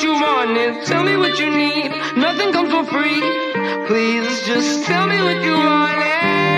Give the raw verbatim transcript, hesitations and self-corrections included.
what you want, tell me what you need. Nothing comes for free. Please just tell me what you want.